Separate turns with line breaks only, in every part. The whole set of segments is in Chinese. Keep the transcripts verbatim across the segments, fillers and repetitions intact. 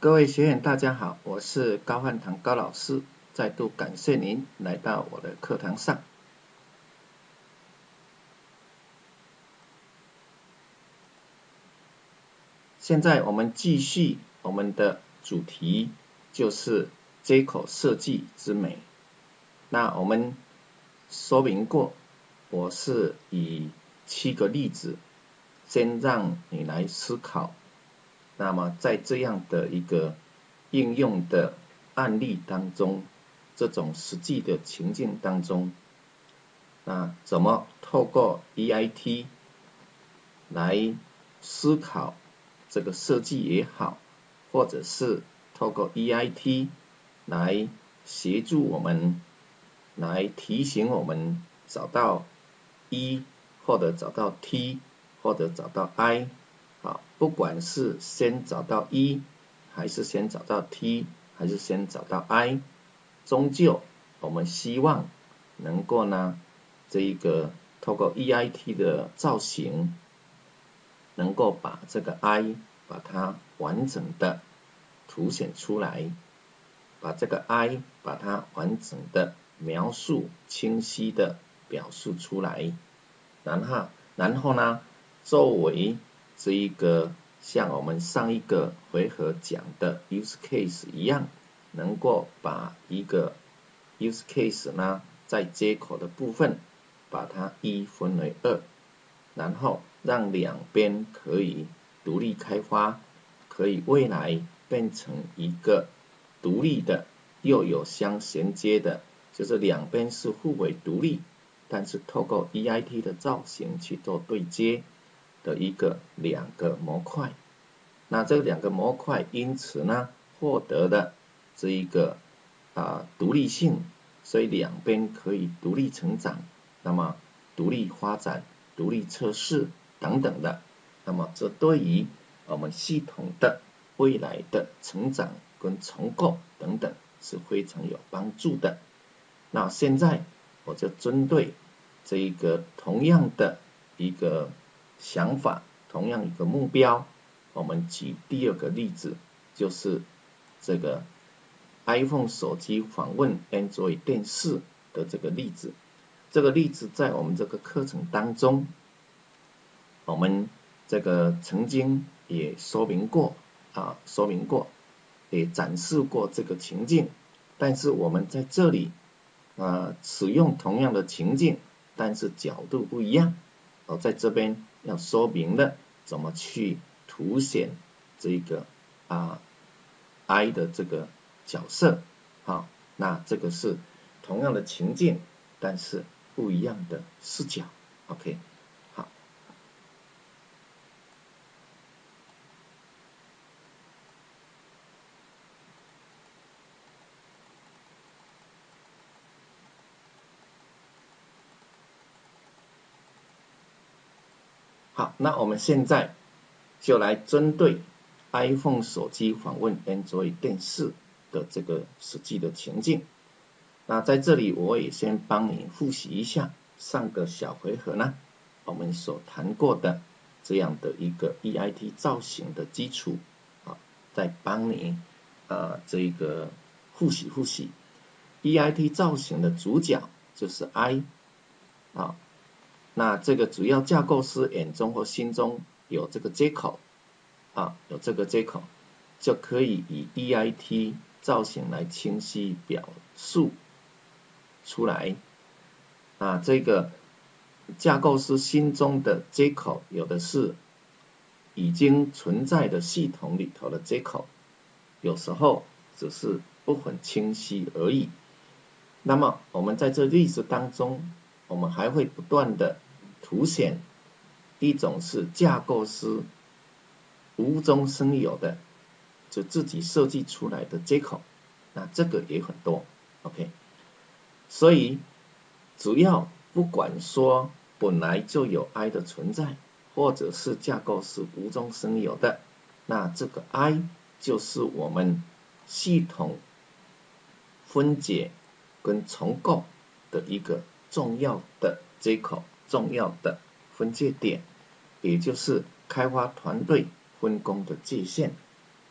各位学员大家好，我是高汉堂高老师，再度感谢您来到我的课堂上。现在我们继续我们的主题，就是接口设计之美。那我们说明过，我是以七个例子，先让你来思考。那么在这样的一个应用的案例当中，这种实际的情境当中，那怎么透过 E I T 来思考这个设计也好，或者是透过 E I T 来协助我们，来提醒我们找到 E 或者找到 T 或者找到 I， 好，不管是先找到 E 还是先找到 T 还是先找到 I， 终究我们希望能够呢，这一个透过 E I T 的造型，能够把这个 I 把它完整的凸显出来，把这个 I 把它完整的描述清晰的表述出来，然后然后呢，作为这一个像我们上一个回合讲的 use case 一样，能够把一个 use case 呢，在接口的部分把它一分为二，然后让两边可以独立开发，可以未来变成一个独立的又有相衔接的，就是两边是互为独立，但是透过 E I T 的造型去做对接的一个两个模块。那这两个模块因此呢，获得了这一个啊独立性，所以两边可以独立成长，那么独立发展、独立测试等等的，那么这对于我们系统的未来的成长跟重构等等是非常有帮助的。那现在我就针对这一个同样的一个想法，同样一个目标，我们举第二个例子，就是这个 iPhone 手机访问 Android 电视的这个例子。这个例子在我们这个课程当中，我们这个曾经也说明过啊，说明过，也展示过这个情境，但是我们在这里啊使用同样的情境，但是角度不一样。我在这边要说明了怎么去凸显这个啊 I 的这个角色，好，那这个是同样的情境，但是不一样的视角 ，OK， 好。好，那我们现在就来针对 iPhone 手机访问 Android 电视的这个实际的情境。那在这里我也先帮你复习一下上个小回合呢，我们所谈过的这样的一个 E I T 造型的基础，啊，再帮你呃这个复习复习。E I T 造型的主角就是 I， 啊。那这个主要架构师眼中或心中有这个接口啊，有这个接口，就可以以 E I T 造型来清晰表述出来。啊，这个架构师心中的接口，有的是已经存在的系统里头的接口，有时候只是不很清晰而已。那么我们在这例子当中，我们还会不断的凸显，一种是架构师无中生有的，就自己设计出来的接口，那这个也很多 ，OK。所以主要不管说本来就有 I 的存在，或者是架构师无中生有的，那这个 I 就是我们系统分解跟重构的一个重要的接口，重要的分界点，也就是开发团队分工的界限。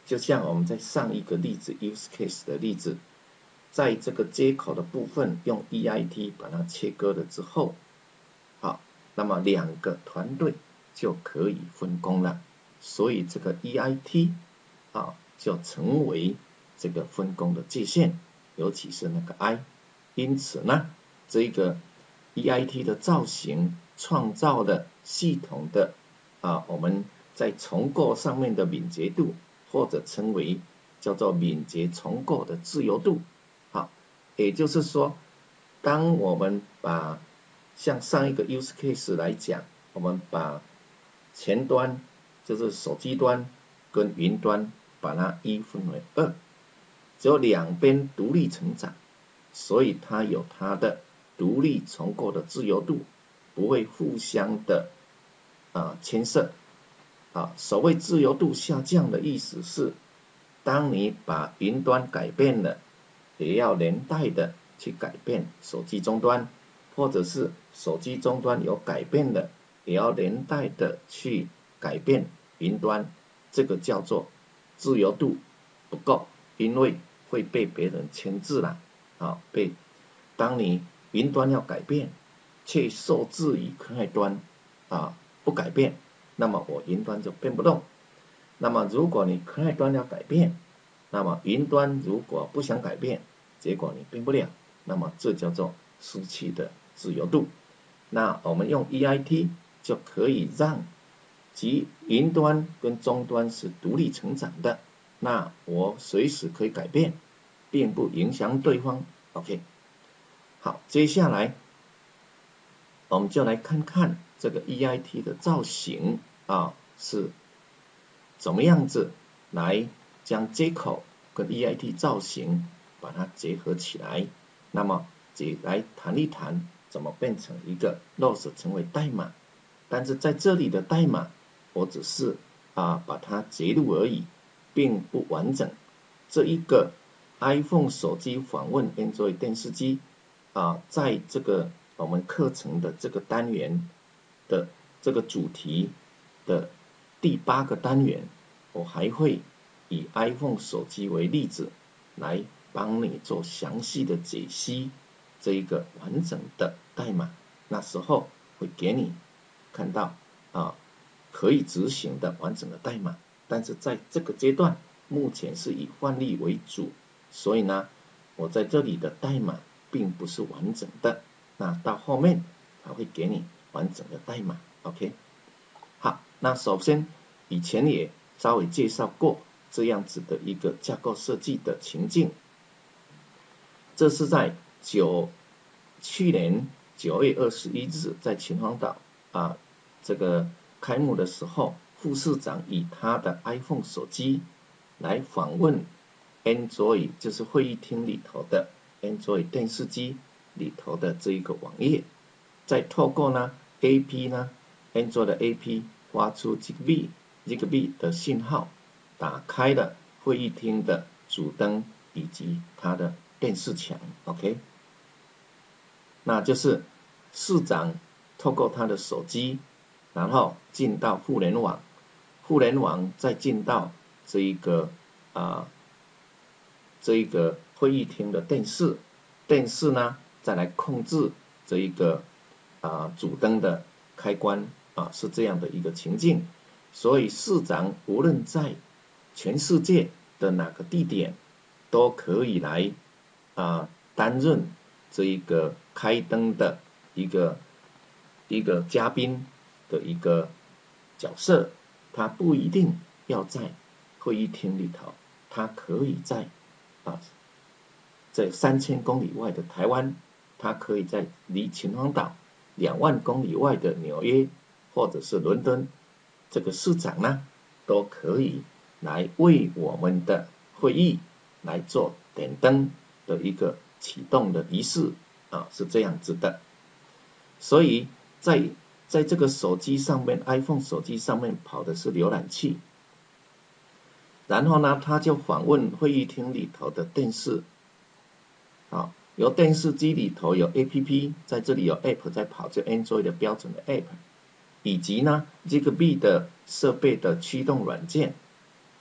就像我们在上一个例子 use case 的例子，在这个接口的部分用 E I T 把它切割了之后，好，那么两个团队就可以分工了，所以这个 E I T 啊就成为这个分工的界限，尤其是那个 I， 因此呢，这个 E I T 的造型创造了系统的啊我们在重构上面的敏捷度，或者称为叫做敏捷重构的自由度。好，也就是说，当我们把像上一个 use case 来讲，我们把前端就是手机端跟云端把它一分为二，只有两边独立成长，所以它有它的独立重构的自由度，不会互相的啊牵涉。啊，所谓自由度下降的意思是，当你把云端改变了，也要连带的去改变手机终端，或者是手机终端有改变了，也要连带的去改变云端，这个叫做自由度不够，因为会被别人牵制了。啊，被当你云端要改变，却受制于开端啊不改变，那么我云端就变不动。那么如果你开端要改变，那么云端如果不想改变，结果你变不了，那么这叫做失去的自由度。那我们用 E I T 就可以让即云端跟终端是独立成长的，那我随时可以改变，并不影响对方。OK， 好，接下来我们就来看看这个 E I T 的造型啊是怎么样子来将接口跟 E I T 造型把它结合起来，那么也来谈一谈怎么变成一个 loss 成为代码。但是在这里的代码我只是啊把它截录而已，并不完整。这一个 iPhone 手机访问 Android 电视机啊，在这个我们课程的这个单元的这个主题的第八个单元，我还会以 iPhone 手机为例子来帮你做详细的解析这一个完整的代码，那时候会给你看到啊可以执行的完整的代码。但是在这个阶段目前是以范例为主，所以呢我在这里的代码并不是完整的，那到后面它会给你完整的代码。 OK， 好，那首先以前也稍微介绍过这样子的一个架构设计的情境，这是在九去年九月二十一日在秦皇岛啊这个开幕的时候，副市长以他的 iPhone 手机来访问 Android， 就是会议厅里头的 Android 电视机里头的这一个网页，再透过呢 A P 呢 Android 的 A P 发出 Zigbee Zigbee 的信号，打开了会议厅的主灯以及它的电视墙。 OK， 那就是市长透过他的手机，然后进到互联网，互联网再进到这一个啊这一个会议厅的电视，电视呢再来控制这一个啊主灯的开关啊，是这样的一个情境。所以市长无论在全世界的哪个地点都可以来啊担任这一个开灯的一个一个嘉宾的一个角色，他不一定要在会议厅里头，他可以在啊在三千公里外的台湾，他可以在离秦皇岛两万公里外的纽约或者是伦敦，这个市长呢都可以来为我们的会议来做点灯的一个启动的仪式啊，是这样子的。所以在在这个手机上面 iPhone 手机上面跑的是浏览器，然后呢他就访问会议厅里头的电视，好，由电视机里头有 A P P， 在这里有 App 在跑，就 Android 的标准的 App， 以及呢 Zigbee 的设备的驱动软件，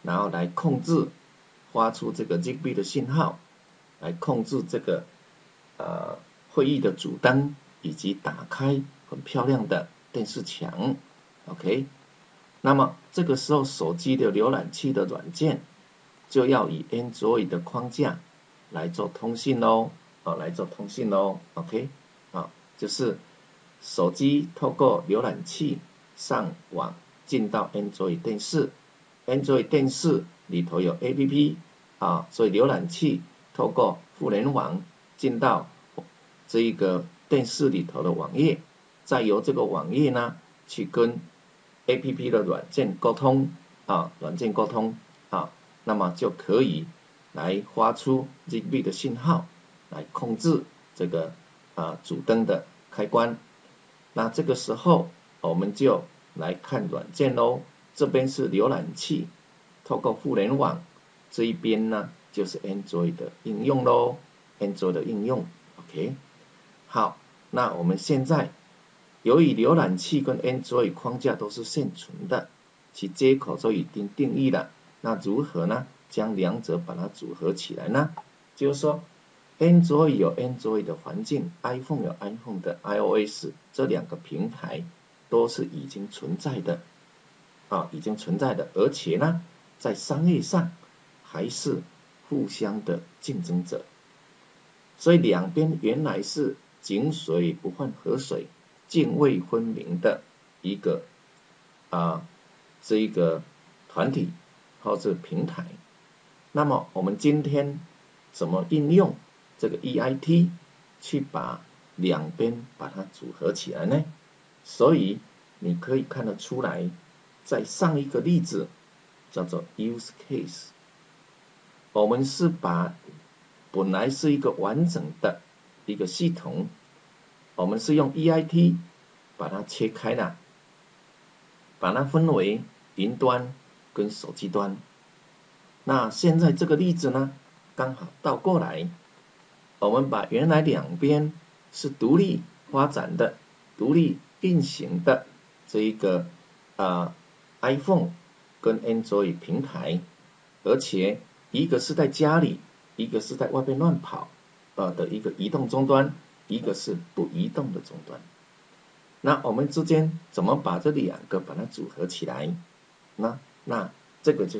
然后来控制发出这个 Zigbee 的信号，来控制这个呃会议的主灯，以及打开很漂亮的电视墙 ，OK。那么这个时候手机的浏览器的软件就要以 Android 的框架来做通信喽，哦，来做通信喽 ，OK， 啊，就是手机透过浏览器上网进到 Android 电视 ，Android 电视里头有 A P P 啊，所以浏览器透过互联网进到这一个电视里头的网页，再由这个网页呢去跟 A P P 的软件沟通啊，软件沟通啊，那么就可以来发出 Zigbee 的信号，来控制这个啊主灯的开关。那这个时候我们就来看软件喽，这边是浏览器，透过互联网，这一边呢就是 Android 的应用喽 ，Android 的应用 ，OK。好，那我们现在由于浏览器跟 Android 框架都是现存的，其接口就已经定义了，那如何呢？将两者把它组合起来呢？就是说 Android 有 Android 的环境 ，iPhone 有 iPhone 的 iOS， 这两个平台都是已经存在的，啊，已经存在的，而且呢，在商业上还是互相的竞争者，所以两边原来是井水不犯河水，泾渭分明的一个啊这一个团体或者平台。那么我们今天怎么应用这个 E I T 去把两边把它组合起来呢？所以你可以看得出来，在上一个例子叫做 use case， 我们是把本来是一个完整的一个系统，我们是用 E I T 把它切开了，把它分为云端跟手机端。那现在这个例子呢，刚好倒过来，我们把原来两边是独立发展的、独立运行的这一个啊、呃、iPhone 跟 Android 平台，而且一个是在家里，一个是在外边乱跑呃的一个移动终端，一个是不移动的终端。那我们之间怎么把这两个把它组合起来？那那这个就是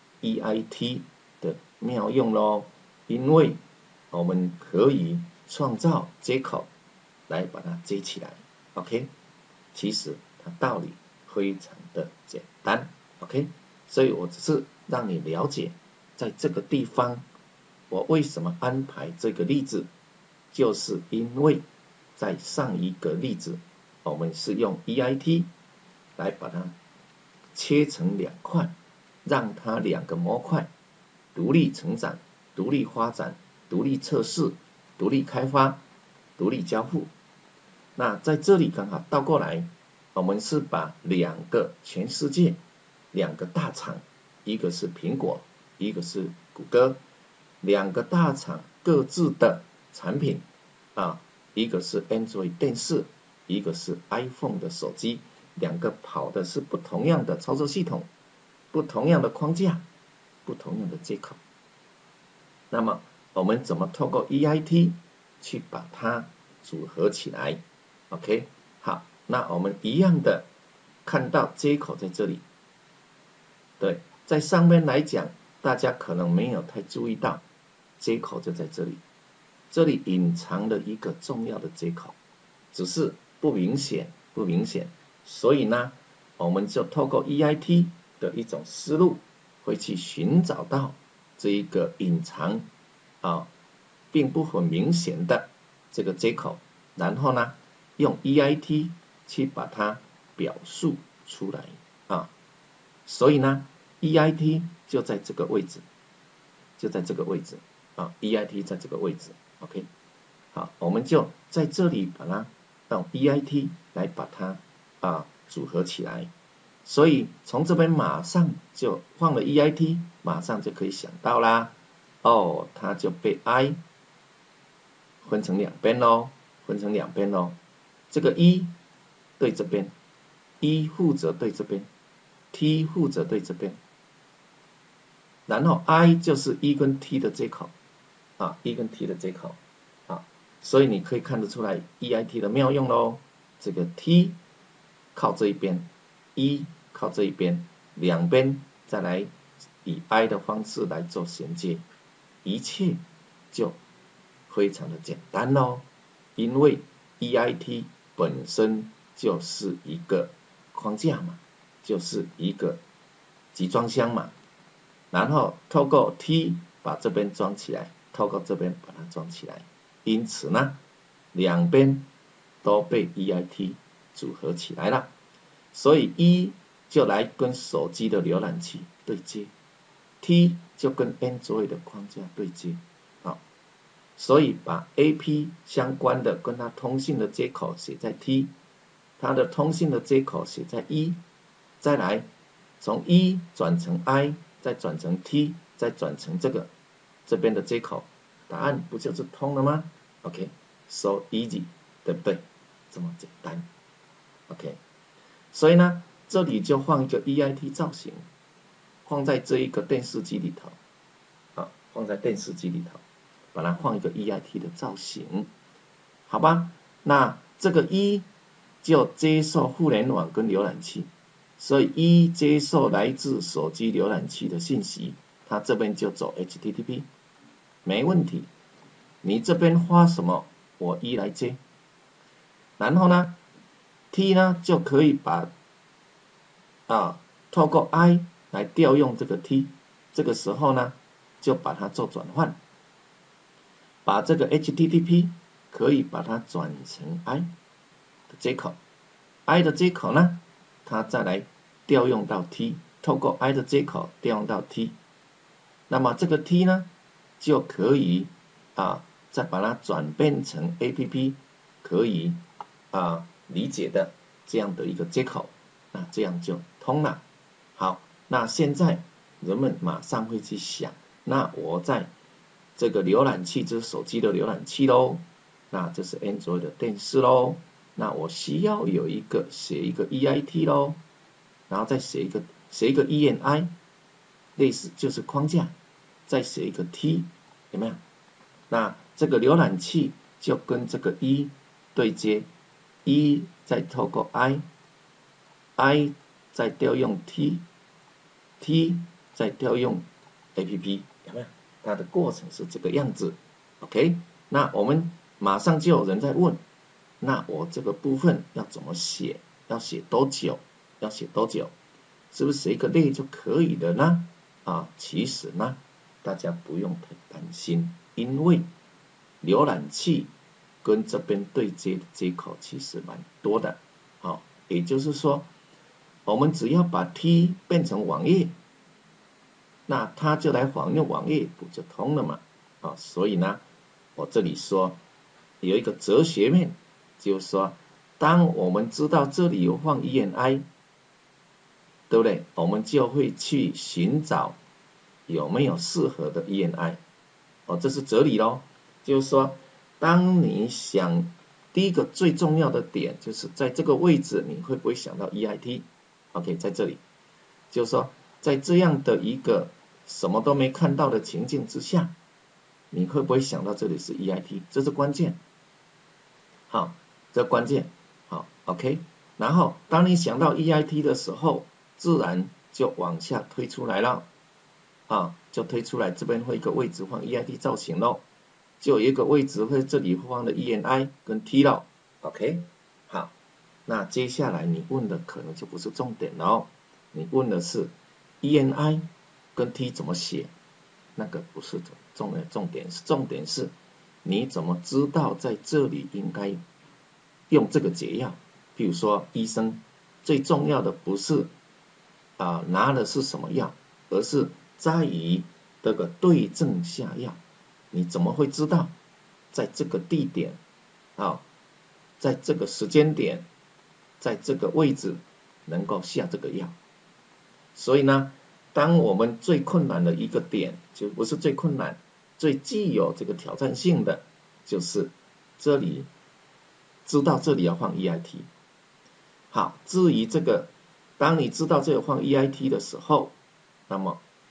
E I T 的妙用咯，因为我们可以创造接口来把它接起来 ，OK？ 其实它道理非常的简单 ，OK？ 所以我只是让你了解，在这个地方我为什么安排这个例子，就是因为在上一个例子我们是用 E I T 来把它切成两块，让它两个模块独立成长、独立发展、独立测试、独立开发、独立交付。那在这里刚好倒过来，我们是把两个全世界两个大厂，一个是苹果，一个是谷歌，两个大厂各自的产品啊，一个是 Android 电视，一个是 iPhone 的手机，两个跑的是不同样的操作系统，不同样的框架，不同样的接口。那么我们怎么透过 E I T 去把它组合起来 ？OK， 好，那我们一样的看到接口在这里，对，在上面来讲，大家可能没有太注意到，接口就在这里，这里隐藏了一个重要的接口，只是不明显，不明显，所以呢，我们就透过 E I T 的一种思路，会去寻找到这一个隐藏啊，并不很明显的这个接口，然后呢，用 E I T 去把它表述出来啊，所以呢 ，E I T 就在这个位置，就在这个位置啊 ，E I T 在这个位置 ，OK， 好，我们就在这里把它用 E I T 来把它啊组合起来。所以从这边马上就放了 E I T， 马上就可以想到啦，哦，它就被 I 分成两边咯，分成两边咯。这个 E 对这边 ，E 负责对这边 ，T 负责对这边。 然后 I 就是 E 跟 T 的接口啊 ，E 跟 T 的接口啊，所以你可以看得出来 E I T 的妙用咯。这个 T 靠这一边 ，E 靠这一边，两边再来以 I 的方式来做衔接，一切就非常的简单咯。因为 E I T 本身就是一个框架嘛，就是一个集装箱嘛，然后透过 T 把这边装起来，透过这边把它装起来，因此呢，两边都被 E I T 组合起来了，所以 E 就来跟手机的浏览器对接 ，T 就跟 Android 的框架对接，好，所以把 A P 相关的跟它通信的接口写在 T， 它的通信的接口写在 E， 再来从 E 转成 I， 再转成 T， 再转成这个这边的接口，答案不就是通了吗 ？OK， so easy， 对不对？这么简单 ，OK。所以呢，这里就放一个 E I T 造型，放在这一个电视机里头，啊，放在电视机里头，把它放一个 E I T 的造型，好吧？那这个 E 就接受互联网跟浏览器，所以 E 接受来自手机浏览器的信息，它这边就走 H T T P， 没问题。你这边发什么，我 E 来接，然后呢 ，T 呢就可以把啊透过 I 来调用这个 T， 这个时候呢就把它做转换，把这个 H T T P 可以把它转成 I 的接口 ，I 的接口呢，它再来调用到 T， 透过 I 的接口调用到 T， 那么这个 T 呢就可以啊再把它转变成 A P P 可以啊理解的这样的一个接口，那这样就通了。好，那现在人们马上会去想，那我在这个浏览器就是手机的浏览器咯，那这是 Android 的电视咯，那我需要有一个写一个 E I T 咯，然后再写一个写一个 E N I， 类似就是框架，再写一个 T， 有没有？那这个浏览器就跟这个 E 对接 ，E 再透过 I，I 再调用 T，T 再调用 A P P， 有没有？它的过程是这个样子 ，OK？ 那我们马上就有人在问，那我这个部分要怎么写？要写多久？要写多久？是不是写一个类就可以了呢？啊，其实呢，大家不用太担心，因为浏览器跟这边对接的接口其实蛮多的，好，也就是说，我们只要把 T 变成网页，那它就来访问网页，不就通了嘛？啊，所以呢，我这里说有一个哲学面，就是说，当我们知道这里有放 E N I， 对不对？我们就会去寻找有没有适合的 E N I， 哦，这是哲理咯。就是说，当你想第一个最重要的点，就是在这个位置，你会不会想到 E I T？OK， 在这里，就是说，在这样的一个什么都没看到的情境之下，你会不会想到这里是 E I T？ 这是关键。好，这关键。好 ，OK。然后，当你想到 E I T 的时候，自然就往下推出来了，啊，就推出来这边会一个位置放 E I T 造型咯，就有一个位置会这里放的 E N I 跟 T 了 ，OK。好，那接下来你问的可能就不是重点了哦，你问的是 E N I 跟 T 怎么写，那个不是重点，重点是重点是你怎么知道在这里应该用这个解药？譬如说医生最重要的不是啊、呃、拿的是什么药，而是在于这个对症下药。你怎么会知道在这个地点啊，在这个时间点，在这个位置能够下这个药？所以呢，当我们最困难的一个点，就不是最困难，最具有这个挑战性的，就是这里知道这里要放 E I T。好，至于这个，当你知道这个放 E I T 的时候，那么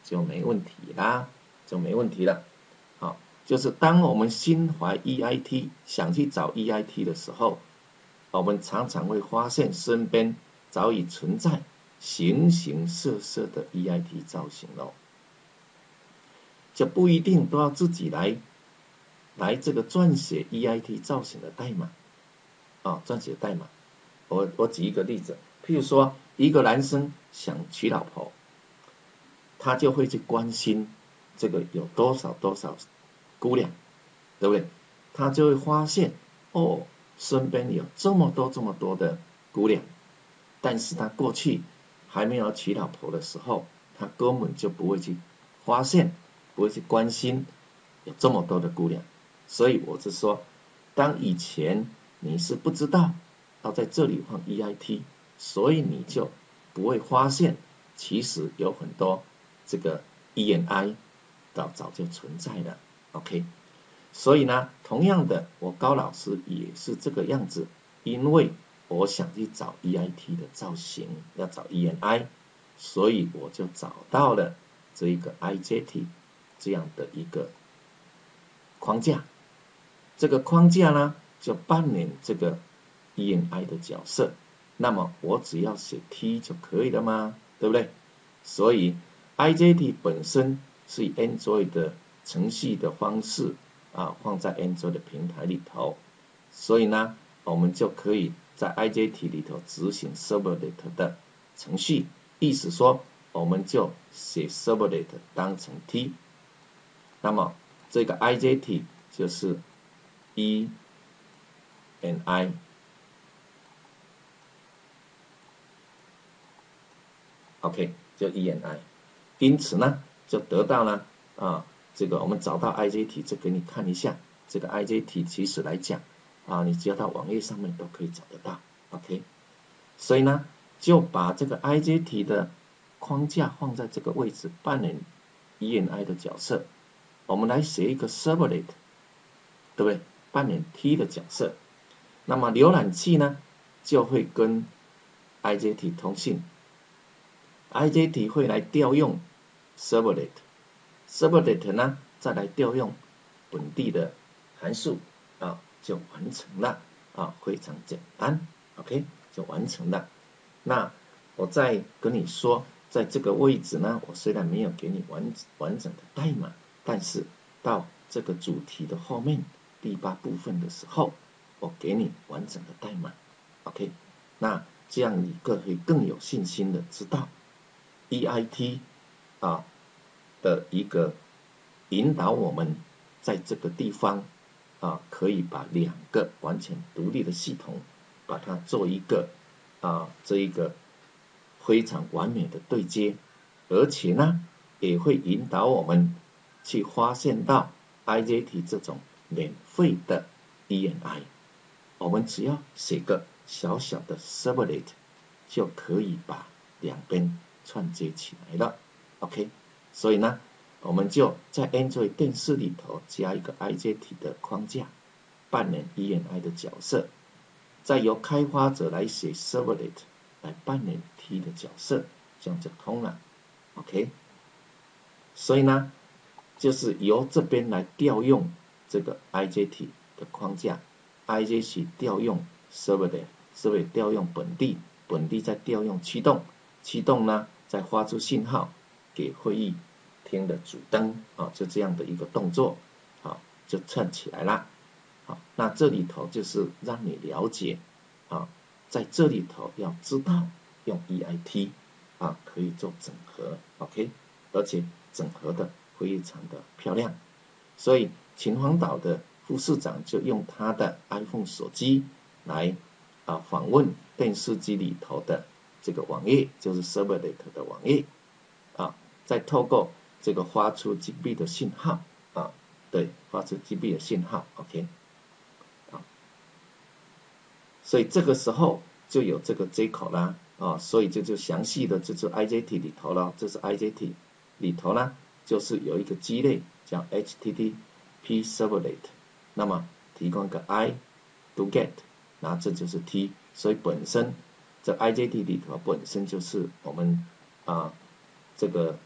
就没问题啦，就没问题了。好，就是当我们心怀 E I T 想去找 E I T 的时候，我们常常会发现身边早已存在形形色色的 E I T 造型咯，就不一定都要自己来来这个撰写 E I T 造型的代码啊，撰写代码。我我举一个例子，譬如说一个男生想娶老婆，他就会去关心这个有多少多少姑娘，对不对？他就会发现哦，身边有这么多这么多的姑娘，但是他过去还没有娶老婆的时候，他根本就不会去发现，不会去关心有这么多的姑娘。所以我是说，当以前你是不知道要在这里放 E I T， 所以你就不会发现其实有很多这个 E N I 早早就存在了 ，OK。所以呢，同样的，我高老师也是这个样子，因为我想去找 E I T 的造型，要找 E N I， 所以我就找到了这一个 I J T 这样的一个框架。这个框架呢，就扮演这个 E N I 的角色。那么我只要写 T 就可以了吗？对不对？所以 I J T 本身是以 Android 的程序的方式啊，放在 Android 的平台里头，所以呢，我们就可以在 I J T 里头执行 Servlet 的程序，意思说我们就写 Servlet 当成 T， 那么这个 I J T 就是 E N I， OK， 就 E N I， 因此呢，就得到呢啊，这个我们找到 I J T， 这给你看一下，这个 I J T 其实来讲啊，你只要到网页上面都可以找得到 ，OK， 所以呢，就把这个 I J T 的框架放在这个位置，扮演 E N I 的角色。我们来写一个 Servlet， 对不对？扮演 T 的角色。那么浏览器呢，就会跟 I J T 通信 ，I J T 会来调用 Servlet，Servlet 呢再来调用本地的函数啊，就完成了啊，非常简单 ，OK， 就完成了。那我再跟你说，在这个位置呢，我虽然没有给你完完整的代码，但是到这个主题的后面第八部分的时候，我给你完整的代码 ，OK， 那这样你更会更有信心的知道 E I T 啊的一个引导我们在这个地方啊，可以把两个完全独立的系统，把它做一个啊这一个非常完美的对接，而且呢，也会引导我们去发现到 I J T 这种免费的 E N I， 我们只要写个小小的 Servlet 就可以把两边串接起来了 ，OK， 所以呢，我们就在 Android 电视里头加一个 I J T 的框架，扮演 E N I 的角色，再由开发者来写 Servlet 来扮演 T 的角色，这样就通了 ，OK。所以呢，就是由这边来调用这个 I J T 的框架 ，I J T 调用 Servlet，Servlet 调用本地，本地再调用驱动，驱动呢再发出信号给会议厅的主灯啊，就这样的一个动作，好，就串起来了。好，那这里头就是让你了解啊，在这里头要知道用 E I T 啊可以做整合 ，OK， 而且整合的非常的漂亮。所以秦皇岛的副市长就用他的 iPhone 手机来啊访问电视机里头的这个网页，就是 Servlet 的网页啊，再透过这个发出 G B 的信号啊，对，发出 G B 的信号 ，OK。所以这个时候就有这个接口啦，啊，所以这就详细的这是 I J T 里头了，这是 I J T 里头呢，就是有一个基类叫 H T T P Servlet， 那么提供一个 I do get， 然后这就是 T， 所以本身这 I J T 里头本身就是我们啊这个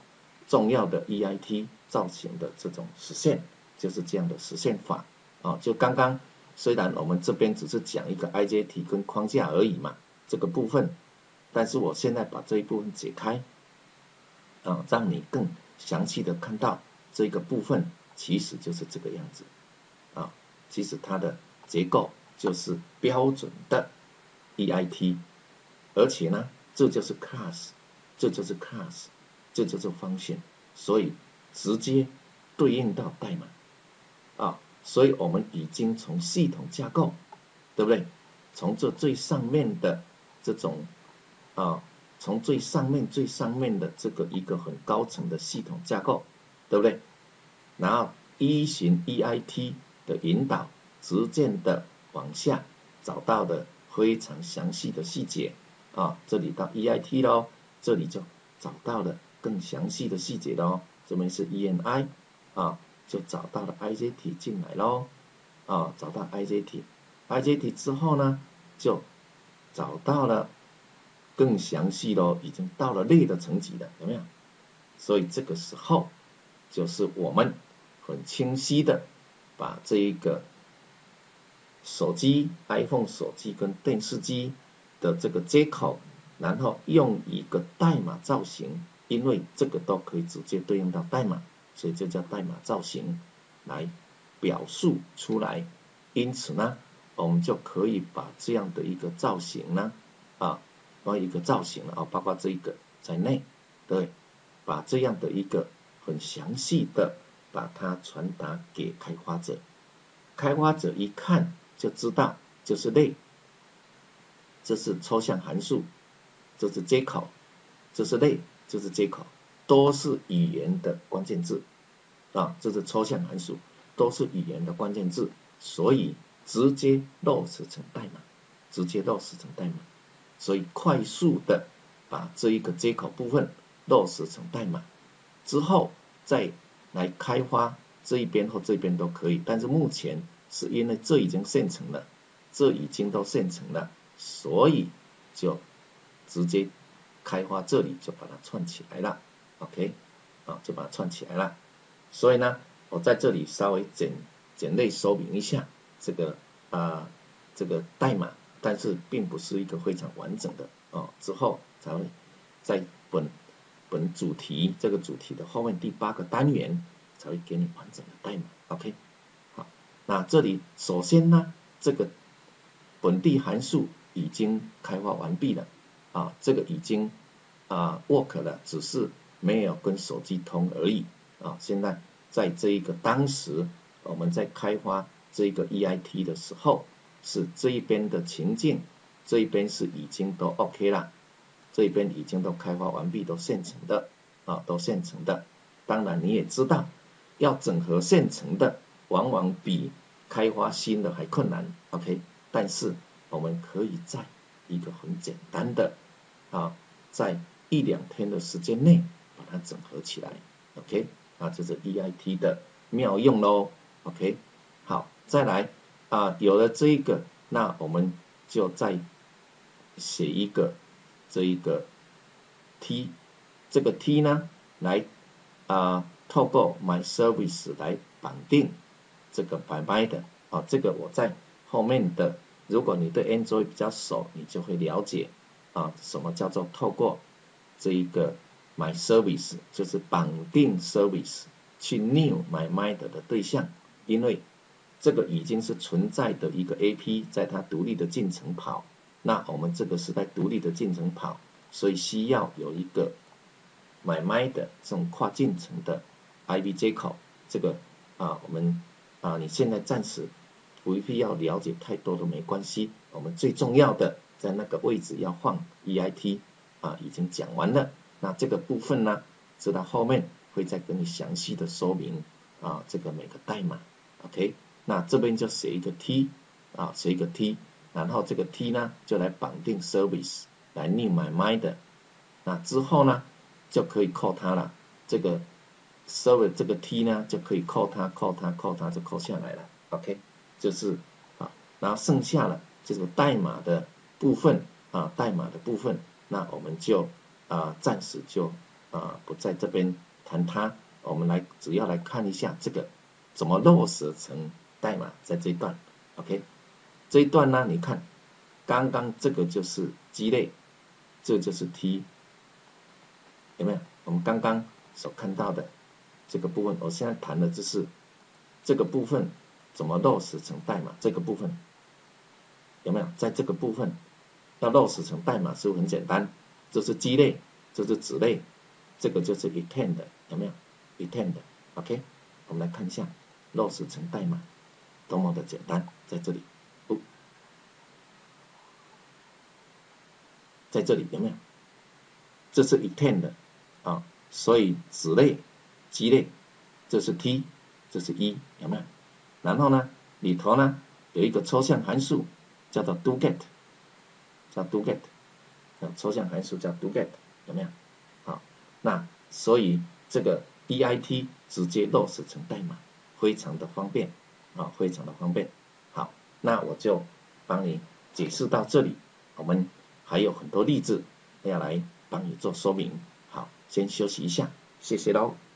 重要的 E I T 造型的这种实现，就是这样的实现法啊。就刚刚虽然我们这边只是讲一个 I J T 跟框架而已嘛，这个部分，但是我现在把这一部分解开啊，让你更详细的看到这个部分其实就是这个样子啊，其实它的结构就是标准的 E I T， 而且呢，这就是 class， 这就是 class， 这就是 function， 所以直接对应到代码啊，所以我们已经从系统架构，对不对？从这最上面的这种啊，从最上面最上面的这个一个很高层的系统架构，对不对？然后依循 E I T 的引导，逐渐的往下找到的非常详细的细节啊，这里到 E I T 咯，这里就找到了更详细的细节咯，这边是 E N I 啊，就找到了 I J T 进来咯，啊，找到 I J T，I J T 之后呢，就找到了更详细咯，已经到了类的层级了，有没有？所以这个时候就是我们很清晰的把这一个手机 iPhone 手机跟电视机的这个接口，然后用一个代码造型，因为这个都可以直接对应到代码，所以就叫代码造型来表述出来。因此呢，我们就可以把这样的一个造型呢，啊，把一个造型啊，包括这一个在内，对，把这样的一个很详细的把它传达给开发者，开发者一看就知道这是类，这是抽象函数，这是接口，这是类，这是接口，都是语言的关键字啊，这是抽象函数，都是语言的关键字，所以直接落实成代码，直接落实成代码，所以快速的把这一个接口部分落实成代码之后，再来开发这一边或这边都可以，但是目前是因为这已经现成了，这已经都现成了，所以就直接开发这里就把它串起来了 ，OK， 啊，就把它串起来了。所以呢，我在这里稍微简简类说明一下这个啊、呃、这个代码，但是并不是一个非常完整的哦，之后才会在本本主题这个主题的后面第八个单元才会给你完整的代码 ，OK， 好，那这里首先呢，这个本地函数已经开发完毕了啊，这个已经啊 work 了，只是没有跟手机通而已啊。现在在这一个当时我们在开发这个 E I T 的时候，是这一边的情境，这一边是已经都 OK 了，这一边已经都开发完毕，都现成的啊，都现成的。当然你也知道，要整合现成的，往往比开发新的还困难 ，OK。但是我们可以在一个很简单的啊，在一两天的时间内把它整合起来 ，OK， 啊，这是 E I T 的妙用咯 ，OK， 好，再来啊，有了这一个，那我们就再写一个这一个 T， 这个 T 呢，来啊，透过 My Service 来绑定这个 MyMind 啊，这个我在后面的，如果你对 Android 比较熟，你就会了解啊，什么叫做透过这一个 My Service， 就是绑定 Service 去 New MyMind 的对象，因为这个已经是存在的一个 A P， 在它独立的进程跑，那我们这个是在独立的进程跑，所以需要有一个 MyMind 这种跨进程的 I V 接口，这个啊，我们啊，你现在暂时不必要了解太多都没关系，我们最重要的在那个位置要放 E I T 啊，已经讲完了。那这个部分呢，直到后面会再跟你详细的说明啊，这个每个代码 ，OK， 那这边就写一个 T 啊，写一个 T， 然后这个 T 呢就来绑定 Service 来 New MyMind， 那之后呢就可以扣它了，这个 Service 这个 T 呢就可以扣它扣它扣它就扣下来了 ，OK。就是啊，然后剩下了这个代码的部分啊，代码的部分，那我们就啊暂时就啊不在这边谈它，我们来主要来看一下这个怎么落实成代码，在这一段 ，OK， 这一段呢，你看，刚刚这个就是鸡肋，这就是 T， 有没有？我们刚刚所看到的这个部分，我现在谈的就是这个部分怎么落实成代码，这个部分有没有？在这个部分要落实成代码是不是很简单？这是鸡肋，这是子类，这个就是 intend， 有没有 ？intend， OK， 我们来看一下落实成代码多么的简单，在这里，哦，在这里有没有？这是 intend 啊，所以子类、鸡类，这是 T， 这是一，有没有？然后呢，里头呢有一个抽象函数叫做 doGet， 叫 doGet， 抽象函数叫 doGet， 有没有？好，那所以这个 bit 直接落实成代码，非常的方便啊，非常的方便。好，那我就帮你解释到这里，我们还有很多例子要来帮你做说明。好，先休息一下，谢谢喽。